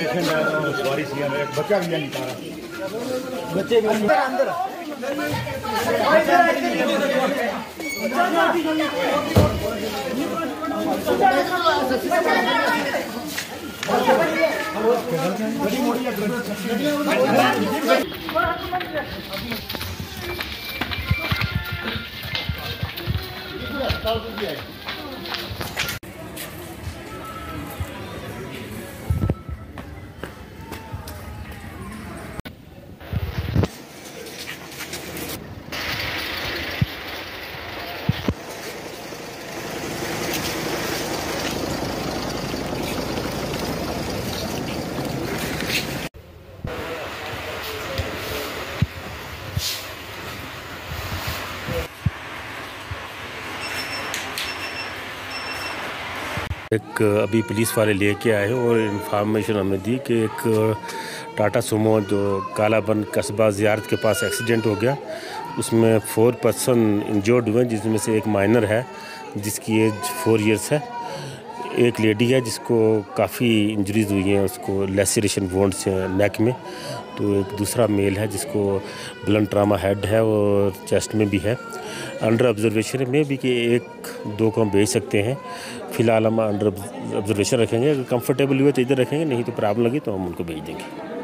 Patient है तो सवारी सी है, एक बच्चा भी नहीं पा रहा, बच्चे भी अंदर अंदर बड़ी मोटी एक अभी पुलिस वाले लेके आए और इन्फॉर्मेशन हमें दी कि एक टाटा सुमो जो कालाबन कस्बा ज़ियारत के पास एक्सीडेंट हो गया, उसमें 4 पर्सन इंजर्ड हुए, जिसमें से एक माइनर है जिसकी एज 4 इयर्स है, एक लेडी है जिसको काफ़ी इंजरीज हुई हैं, उसको लेसरेशन वोंड्स हैं नेक में, तो एक दूसरा मेल है जिसको ब्लंट ट्रामा हेड है और चेस्ट में भी है। अंडर ऑब्जर्वेशन में भी कि 1-2 को हम भेज सकते हैं, फ़िलहाल हम अंडर ऑब्जर्वेशन रखेंगे, अगर कंफर्टेबल हुए तो इधर रखेंगे, नहीं तो प्रॉब्लम लगी तो हम उनको भेज देंगे।